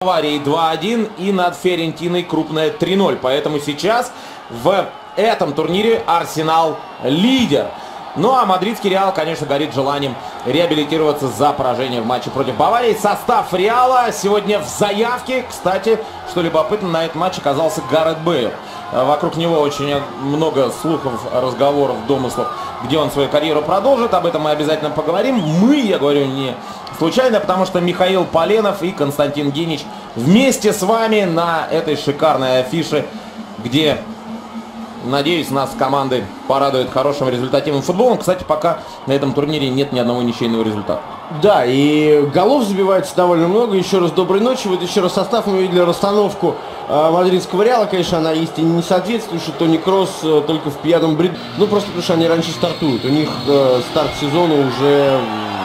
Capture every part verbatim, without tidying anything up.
Аварии два один и над Фиорентиной крупная три ноль. Поэтому сейчас в этом турнире Арсенал лидер. Ну а мадридский Реал, конечно, горит желанием реабилитироваться за поражение в матче против Баварии. Состав Реала сегодня в заявке. Кстати, что любопытно, на этом матче оказался Гарет Бейл. Вокруг него очень много слухов, разговоров, домыслов, где он свою карьеру продолжит. Об этом мы обязательно поговорим. Мы, я говорю, не случайно, потому что Михаил Поленов и Константин Гинич вместе с вами на этой шикарной афише, где, надеюсь, нас команды порадуют хорошим результативным футболом. Кстати, пока на этом турнире нет ни одного ничейного результата. Да, и голов забивается довольно много. Еще раз доброй ночи. Вот еще раз состав. Мы видели расстановку э, мадридского Реала. Конечно, она истине не соответствует, что Тони Кросс э, только в пьяном бреду. Ну, просто потому что они раньше стартуют. У них э, старт сезона уже...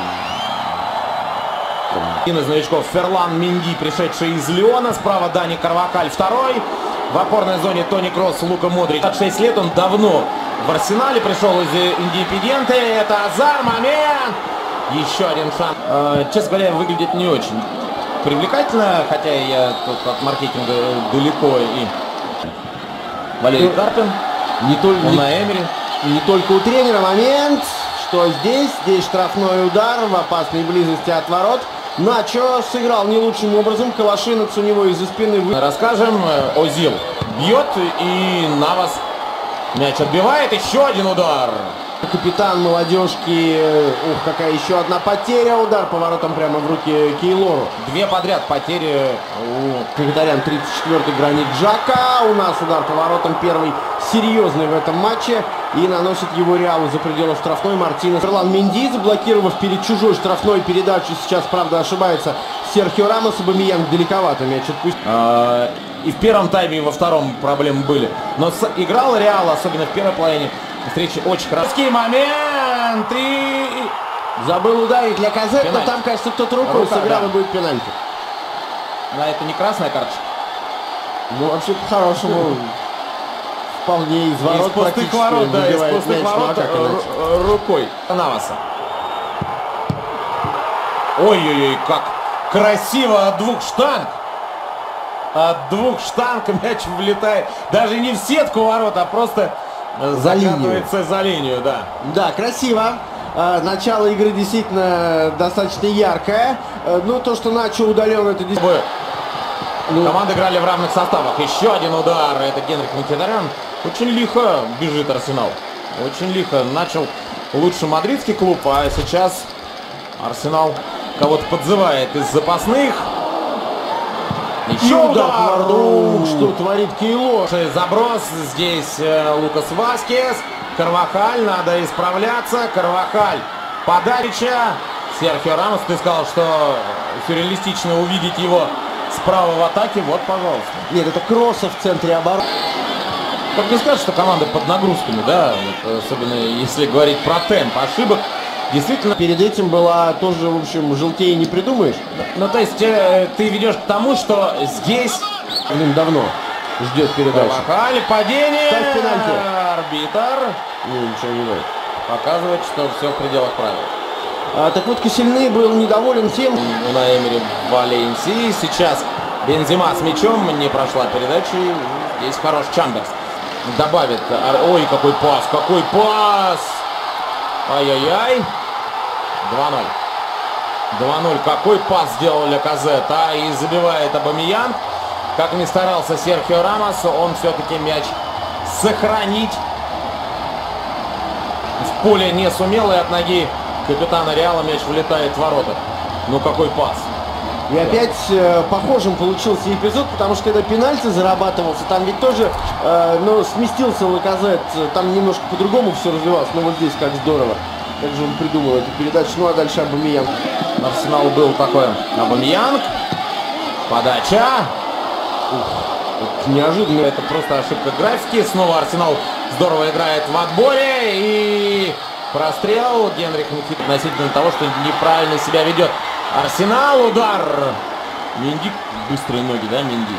Один из новичков Ферлан Менди, пришедший из Лиона. Справа Дани Карвахаль, второй. В опорной зоне Тони Кросс, Лука Модрич. двадцать шесть лет, он давно в Арсенале, пришел из Индепендьенте. Это Азар, момент! Еще один шанс. Э, честно говоря, выглядит не очень привлекательно, хотя я тут от маркетинга далеко. И Валерий Карпин, не только, он не, на Эмери. Не только у тренера. Момент, что здесь, здесь штрафной удар в опасной близости от ворот. Начо сыграл не лучшим образом. Калашинец у него из-за спины. Расскажем, Озил бьет, и Навас мяч отбивает. Еще один удар. Капитан молодежки. Ух, какая еще одна потеря. Удар по воротам прямо в руки Кейлору. Две подряд потери у капитанян. тридцать четвёртый Гранит Джака. У нас удар по воротам первый серьезный в этом матче. И наносит его Реалу за пределы штрафной Мартинес. Ферлан Менди, заблокировав перед чужой штрафной передачей. Сейчас, правда, ошибается Серхио Рамос. Абамиян далековато мяч отпустил. А, и в первом тайме, и во втором проблемы были. Но с, играл Реал, особенно в первой половине встречи, очень хороший момент. И... Забыл ударить для Казет, но там, кажется, кто-то рукой Рука, сыграл, да. И будет пенальти. На это не красная карточка? Ну, вообще, по-хорошему... Вполне из ворот, из пустых ворот, да, из пустых ворот рукой Наваса. Ой-ой-ой, как красиво от двух штанг. От двух штанг мяч влетает. Даже не в сетку ворот, а просто за закатывается линию. за линию, да. Да, красиво. Начало игры действительно достаточно яркое. Ну, то, что Начо удален, это действительно... Ну... Команды играли в равных составах. Еще один удар. Это Генрих Мхитарян. Очень лихо бежит Арсенал. Очень лихо. Начал лучше мадридский клуб, а сейчас Арсенал кого-то подзывает из запасных. Еще удар. удар. Что творит Кейло? Заброс. Здесь э, Лукас Васкес. Карвахаль. Надо исправляться. Карвахаль. Подача. Серхио Рамос. Ты сказал, что сюрреалистично увидеть его справа в атаке. Вот, пожалуйста. Нет, это Кросса в центре обороны. Как не скажешь, что команда под нагрузками, да, вот, особенно если говорить про темп ошибок, действительно. Перед этим была тоже, в общем, желтее не придумаешь. Ну, то есть э, ты ведешь к тому, что здесь... Давно ждет передачи. Карвахаль, падение, Ставь пенальти. Арбитр не, ничего не дает. Показывает, что все в пределах правил. А, так вот, Косельный был недоволен тем... На Эмери в Валенсии. Сейчас Бензема с мячом, не прошла передача. Здесь хорош Чамберс. Добавит. Ой, какой пас, какой пас! Ай-яй-яй. два ноль. два ноль. Какой пас сделал Ляказет, а? И забивает Абамиян. Как ни старался Серхио Рамос, он все-таки мяч сохранить в поле не сумел. И от ноги капитана Реала мяч влетает в ворота. Ну какой пас. И опять э, похожим получился эпизод, потому что когда пенальти зарабатывался, там ведь тоже э, ну, сместился Лаказет, там немножко по-другому все развивалось, но вот здесь как здорово. Как же он придумал эту передачу. Ну а дальше Абамиян. Арсенал был такой. Абамиян. Подача. Ух, неожиданно. Это просто ошибка графики. Снова Арсенал здорово играет в отборе. И прострел. Генрих Мхит относительно того, что неправильно себя ведет. Арсенал, удар. Менди, быстрые ноги, да, Менди.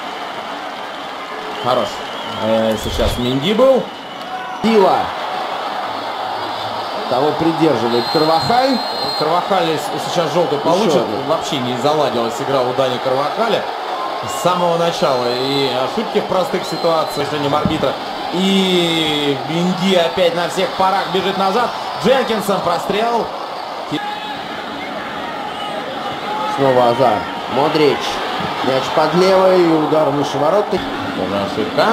Хорош. Э, сейчас Менди был. Дила. Того придерживает Карвахаль. Карвахаль сейчас желтый получит. Вообще не заладилась игра у Дани Карвахаля с самого начала. И ошибки в простых ситуациях решением арбитра. И Менди опять на всех парах бежит назад. Дженкинсон прострел. Снова Азар. Модрич. Мяч под левой. Удар выше ворот. Тоже ошибка.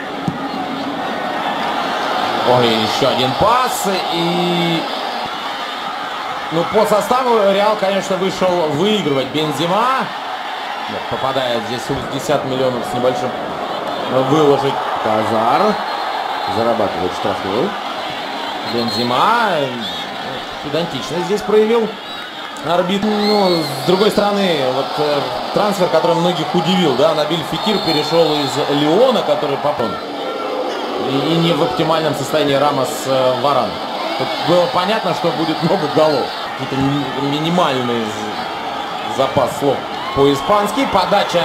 Ой, еще один пас. И... Ну, по составу Реал, конечно, вышел выигрывать. Бензема. Нет, попадает здесь шестьдесят миллионов с небольшим выложить. Азар. Зарабатывает штрафной. Бензема. Педантично здесь проявил арбитр. Ну, с другой стороны, вот э, трансфер, который многих удивил, да, Набиль Фекир перешел из Лиона, который попал. И, и не в оптимальном состоянии Рамос э, Варан. Тут было понятно, что будет много голов. Какие-то ми минимальный запас слов по-испански. Подача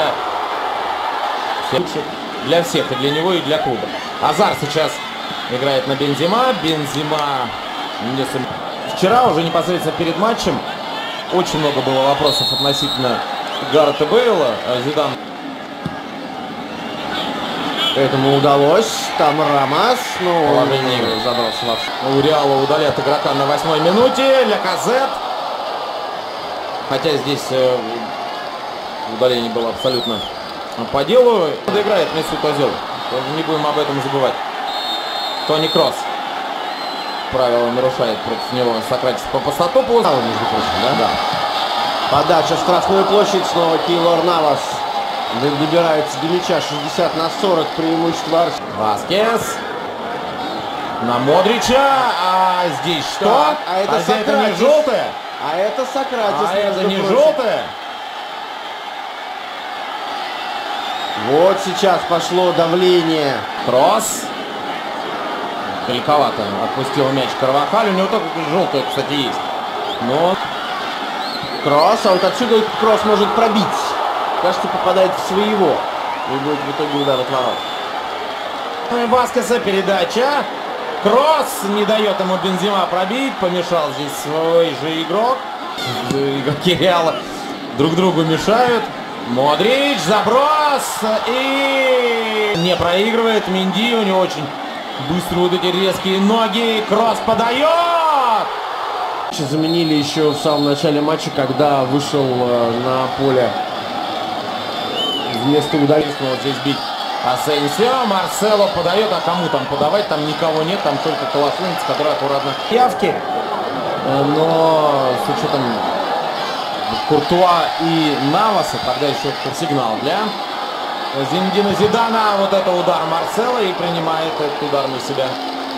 для всех, и для него, и для клуба. Азар сейчас играет на Бензема. Бензема не сум... Вчера уже непосредственно перед матчем очень много было вопросов относительно Гарета Бейла. Зидан. Этому удалось. Там Рамос. Ну, положение игры забрался. У Реала удалят игрока на восьмой минуте. Ляказет. Хотя здесь э, удаление было абсолютно по делу. Доиграет Месут Озил. Не будем об этом забывать. Тони Кросс. Правило нарушает против него Сократис Папастатополос. Да? Да. Подача в штрафную площадь. Снова Кейлор Навас добирается до мяча. шестьдесят на сорок преимущество Арсенала. Васкес. На Модрича. А здесь что? Так, а это, а это не желтое? А это Сократис. А это не желтое? Вот сейчас пошло давление. Кросс. Далековато отпустил мяч Карвахаль. У него только желтое, кстати, есть. Но Кросс, а вот отсюда Кросс может пробить. Кажется, попадает в своего. И будет в итоге удар от ворот. Васкеса передача. Кросс не дает ему Бензема пробить. Помешал здесь свой же игрок. Игроки Реала друг другу мешают. Модрич, заброс. И не проигрывает Менди. У него очень быстро вот эти резкие ноги. Кросс подает. Заменили еще в самом начале матча, когда вышел э, на поле вместо удара. Вот здесь бить Асенсио. Марсело подает. А кому там подавать? Там никого нет. Там только Колосунец, который аккуратно явки. Но с учетом Куртуа и Наваса, тогда еще сигнал для Зинедина Зидана. Вот это удар Марсело, и принимает этот удар на себя.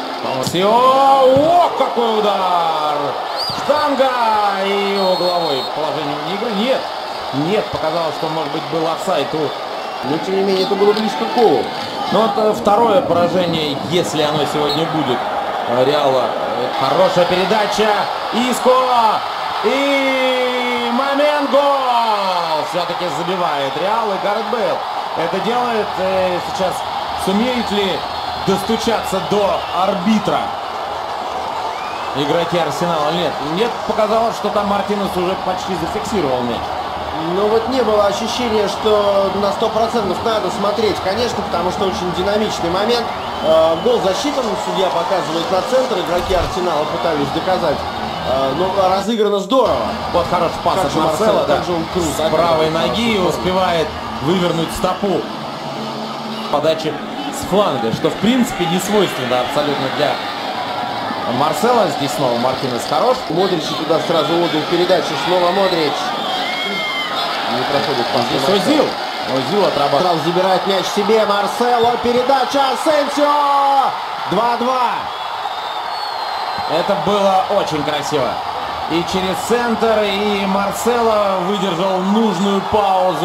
О, какой удар! Штанга и угловой. Положение вне игры. Нет, нет, показалось, что может быть был офсайд. Но тем не менее это было близко к голу. Но это второе поражение, если оно сегодня будет. Реала. Хорошая передача. Иско. И момент, гол! Все-таки забивает Реал, и Гарет Бейл это делает. Сейчас сумеет ли достучаться до арбитра игроки Арсенала? Нет. Нет, показалось, что там Мартинес уже почти зафиксировал мяч. Но вот не было ощущения, что на сто процентов надо смотреть, конечно, потому что очень динамичный момент. Э, гол засчитан, судья показывает на центр, игроки Арсенала пытались доказать. Э, но разыграно здорово. Вот хороший пас от Марсело, да, же он крут, с правой ноги успевает вывернуть стопу подачи с фланга, что в принципе не свойственно абсолютно для Марсело. Здесь снова Мартинес хорош. Модрич туда сразу отдал передачу, снова Модрич. Не проходит пас. Здесь Озил. Озил отрабатывает. Сразу забирает мяч себе. Марсело. Передача. Асенсио. два-два. Это было очень красиво. И через центр, и Марсело выдержал нужную паузу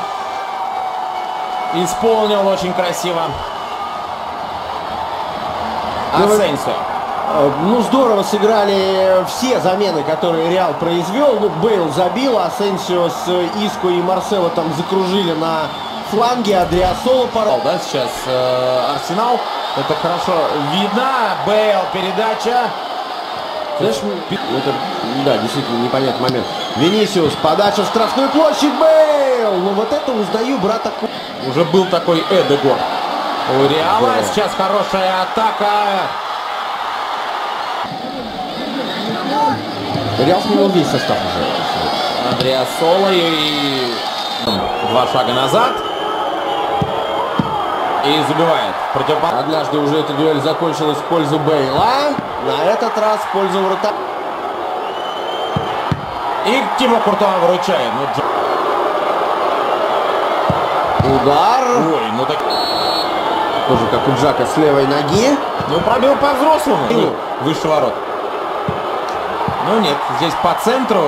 и исполнил очень красиво. Асенсио. Ну, здорово сыграли все замены, которые Реал произвел. Ну, Бейл забил, Асенсио с Иско и Марсело там закружили на фланге. Адриасоло порвал. Да, сейчас э, Арсенал. Это хорошо видно. Бейл, передача. Знаешь, это, да, действительно непонятный момент. Винисиус, подача в штрафную площадь, Бейл! Ну вот это узнаю брата. Уже был такой Эдегор у Реала. Да. Сейчас хорошая атака. Реал сменил весь состав уже. Андреа Соло и два шага назад. И забивает. Противопол... Однажды уже эта дуэль закончилась в пользу Бейла. На этот раз в пользу вратаря. И Тимо Куртуа выручает. Ну, Удар. ой, ну так... Тоже как у Джака с левой ноги. Ну, пробил по-взрослому. Ну, выше ворот. Ну нет, здесь по центру.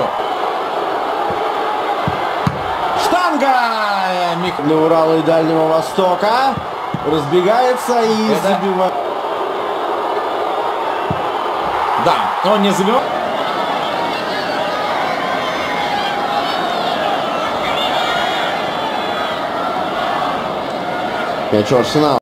Штанга! Мих... На Урала и Дальнего Востока. Разбегается и Это... забивает. Да, он не забивает. Мяч у Арсенала.